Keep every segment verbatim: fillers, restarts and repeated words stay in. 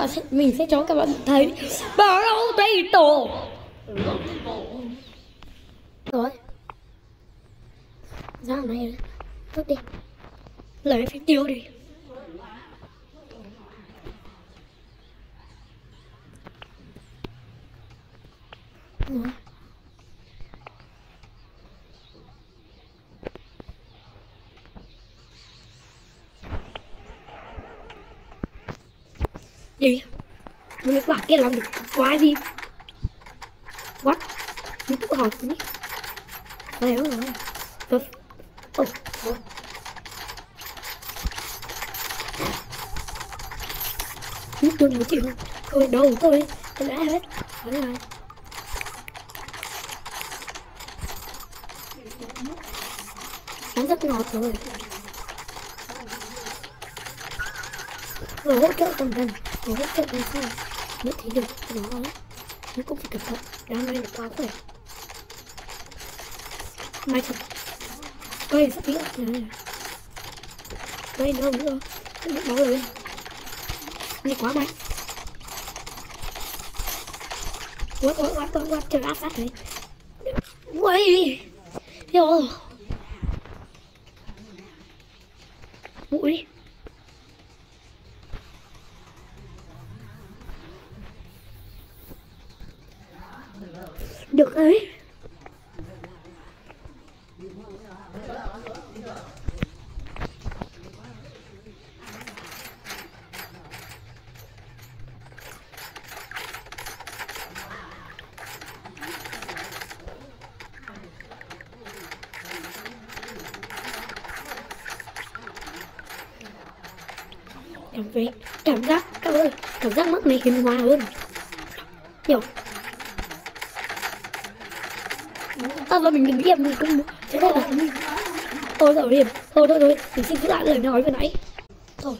Bạn sẽ, mình sẽ cho các bạn thấy bảo đâu đây tổ rồi ra này tốt đi lấy phải tiêu đi rồi. Gì mình các bạn kia làm được quái gì what mình tự hỏi gì đây đó rồi ồ ồ nước tôi nói chịu thôi đâu tôi tôi đã hết đấy rồi nó rất ngọt rồi rồi hỗ trợ tầm gần rồi hỗ trợ làm sao mới thấy được nó nó cũng phải cẩn thận đam mê được quá khỏe mai thật cây sắp biết này cây đâu nữa không biết đâu rồi này quá mạnh quá quá quá quá quá trời áp sát đấy ui yo mũi được ấy cảm thấy cảm giác các ơi cảm giác mắt này hiền hòa hơn hiểu à, và mình đừng im mình cũng thế này là thôi rồi điểm thôi thôi thôi mình xin lại lời nói vừa nãy thôi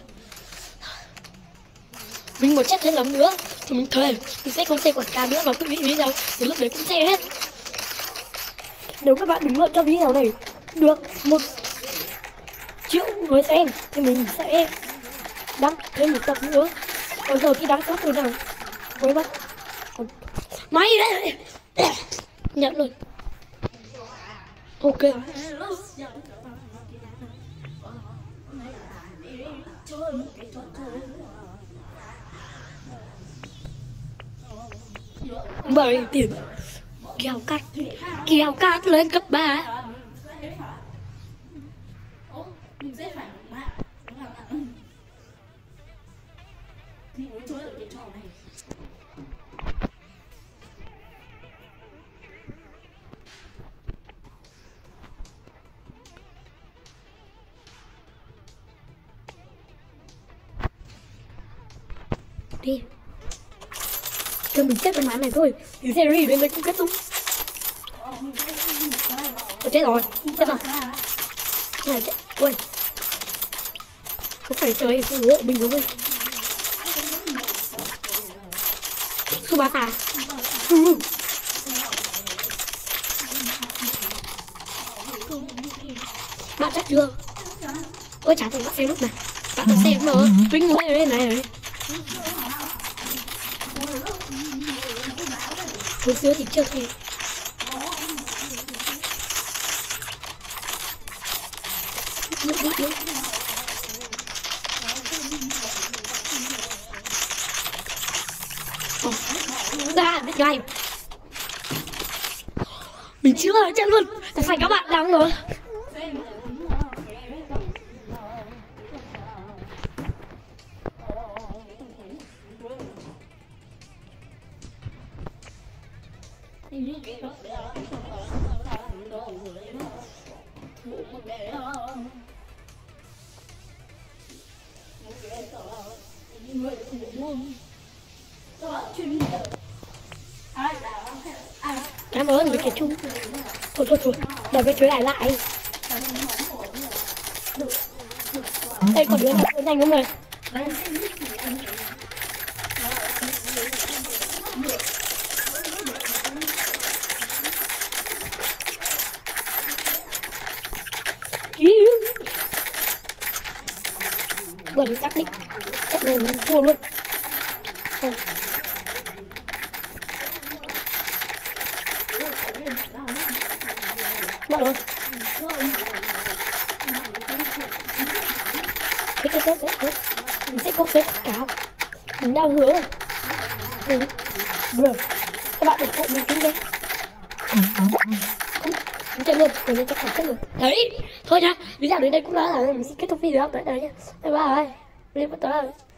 mình một chết thêm lắm nữa thì mình thề mình sẽ không xem quảng cáo nữa và quý vị video thì lúc đấy cũng xem hết nếu các bạn bình luận cho video này được một triệu người xem thì mình sẽ đăng thêm một tập nữa còn giờ khi đăng sắp rồi nào với bắt máy đấy nhận luôn ok bảy điểm kéo cắt kéo cắt lên cấp ba đi cho mình chết cái màn này thôi thì series đến đây cũng kết thúc tôi chết rồi chết rồi này chết ui có phải chơi cái gỗ mình đúng không su ba à bạn chắc chưa ôi chả thấy bạn xem lúc này bạn có xem mà vinh ngồi ở đây này này hồi xưa thì chưa thấy ra biết ngay mình chưa chết luôn tại phải các bạn đang rồi cảm ơn với cái chung thôi thôi thôi để cái chuối lại lại đây còn đứa nào nhanh không rồi vừa đi xác định chắc là mình thua luôn Ừ. Mọi người cái cái cái cái mình sẽ không sẽ quảng cáo, mình đang hứa rồi. Ừ. Rồi các bạn ủng hộ mình kinh doanh không chơi luôn, mình lên cho khoảng chất luôn đấy thôi nha. Video đến đây cũng đã là mình xin kết thúc video tại đây nhé. Bye bye. Lên bắt đầu.